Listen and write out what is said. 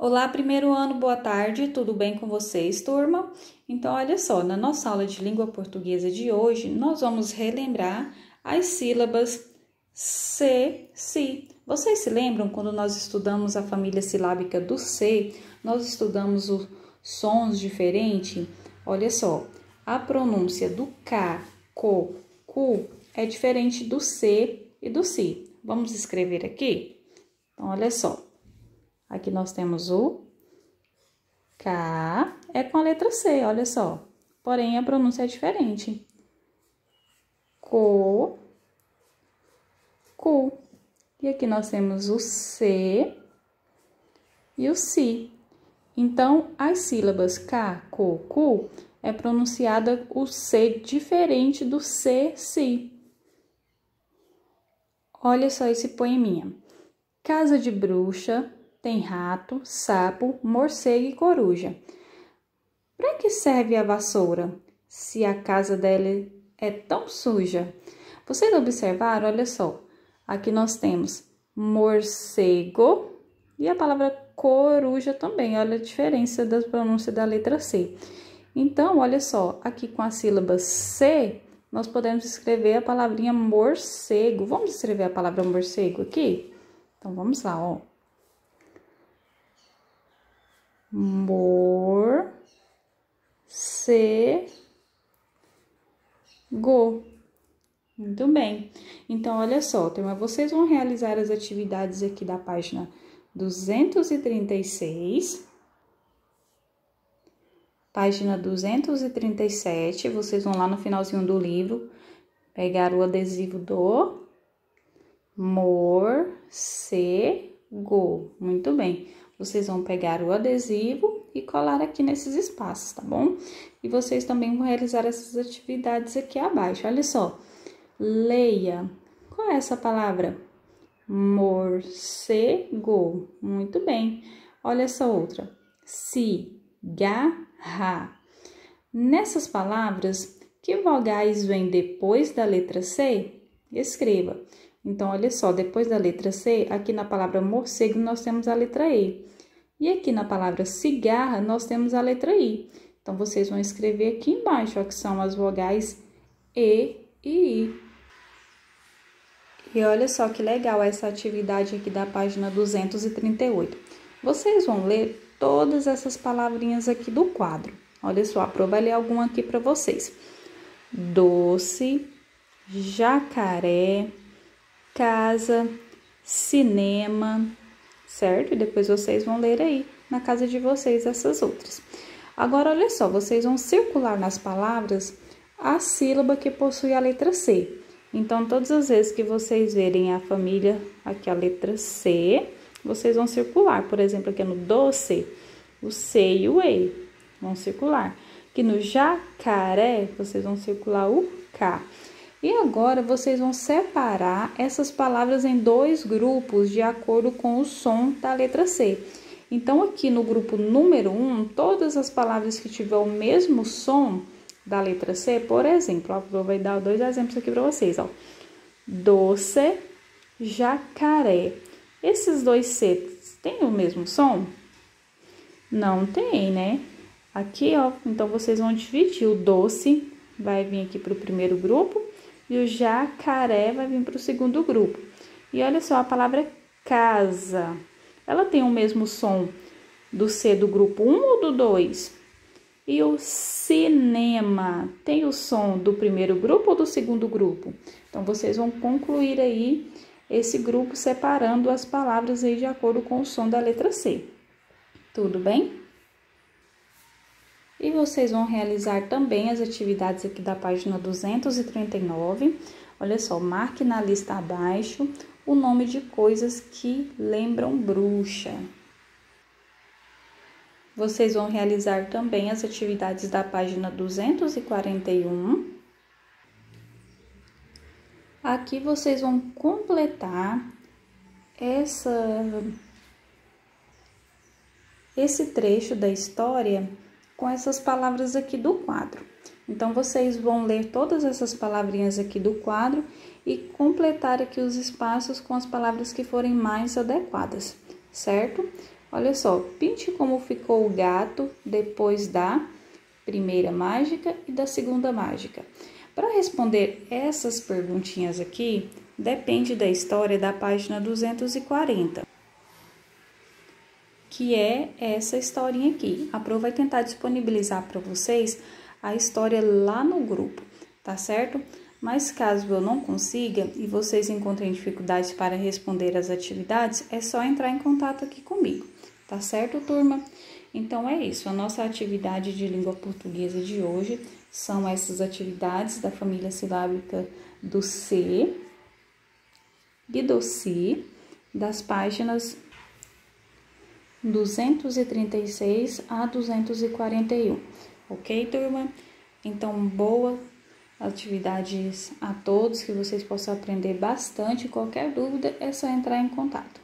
Olá, primeiro ano, boa tarde, tudo bem com vocês, turma? Então, olha só, na nossa aula de língua portuguesa de hoje, nós vamos relembrar as sílabas C, Si. Vocês se lembram quando nós estudamos a família silábica do C, nós estudamos os sons diferentes? Olha só, a pronúncia do K, Co, Cu é diferente do C e do Si. Vamos escrever aqui? Então, olha só. Aqui nós temos o K, é com a letra C, olha só. Porém, a pronúncia é diferente. Co, Cu. E aqui nós temos o C e o Si. Então, as sílabas K, Co, Cu é pronunciada o C diferente do C, Si. Olha só esse poeminha. Casa de bruxa tem rato, sapo, morcego e coruja. Para que serve a vassoura, se a casa dela é tão suja? Vocês observaram? Olha só. Aqui nós temos morcego e a palavra coruja também. Olha a diferença da pronúncia da letra C. Então, olha só. Aqui com a sílaba C, nós podemos escrever a palavrinha morcego. Vamos escrever a palavra morcego aqui? Então, vamos lá, ó. Morcego. Muito bem. Então, olha só, turma, vocês vão realizar as atividades aqui da página 236, página 237, vocês vão lá no finalzinho do livro, pegar o adesivo do morcego. Muito bem. Vocês vão pegar o adesivo e colar aqui nesses espaços, tá bom? E vocês também vão realizar essas atividades aqui abaixo. Olha só. Leia. Qual é essa palavra? Morcego. Muito bem. Olha essa outra. Cigarra. Nessas palavras, que vogais vêm depois da letra C? Escreva. Então, olha só, depois da letra C, aqui na palavra morcego, nós temos a letra E. E aqui na palavra cigarra, nós temos a letra I. Então, vocês vão escrever aqui embaixo, ó, que são as vogais E e I. E olha só que legal essa atividade aqui da página 238. Vocês vão ler todas essas palavrinhas aqui do quadro. Olha só, prova ler alguma aqui para vocês. Doce, jacaré, casa, cinema, certo? E depois vocês vão ler aí na casa de vocês essas outras. Agora, olha só, vocês vão circular nas palavras a sílaba que possui a letra C. Então, todas as vezes que vocês verem a família, aqui a letra C, vocês vão circular. Por exemplo, aqui no doce, o C e o E vão circular. Aqui no jacaré, vocês vão circular o K. E agora, vocês vão separar essas palavras em dois grupos, de acordo com o som da letra C. Então, aqui no grupo número 1, todas as palavras que tiver o mesmo som da letra C, por exemplo, ó, eu vou dar dois exemplos aqui para vocês, ó. Doce, jacaré. Esses dois Cs têm o mesmo som? Não tem, né? Aqui, ó, então, vocês vão dividir o doce, vai vir aqui para o primeiro grupo, e o jacaré vai vir para o segundo grupo. E olha só, a palavra casa, ela tem o mesmo som do C do grupo 1 ou do 2? E o cinema tem o som do primeiro grupo ou do segundo grupo? Então, vocês vão concluir aí esse grupo separando as palavras aí de acordo com o som da letra C. Tudo bem? E vocês vão realizar também as atividades aqui da página 239. Olha só, marque na lista abaixo o nome de coisas que lembram bruxa. Vocês vão realizar também as atividades da página 241. Aqui vocês vão completar esse trecho da história com essas palavras aqui do quadro. Então, vocês vão ler todas essas palavrinhas aqui do quadro e completar aqui os espaços com as palavras que forem mais adequadas, certo? Olha só, pinte como ficou o gato depois da primeira mágica e da segunda mágica. Para responder essas perguntinhas aqui, depende da história da página 240, que é essa historinha aqui. A Pro vai tentar disponibilizar para vocês a história lá no grupo, tá certo? Mas caso eu não consiga e vocês encontrem dificuldades para responder as atividades, é só entrar em contato aqui comigo, tá certo, turma? Então, é isso. A nossa atividade de língua portuguesa de hoje são essas atividades da família silábica do C e do Si, das páginas 236 a 241, ok, turma? Então, boas atividades a todos, que vocês possam aprender bastante. Qualquer dúvida é só entrar em contato.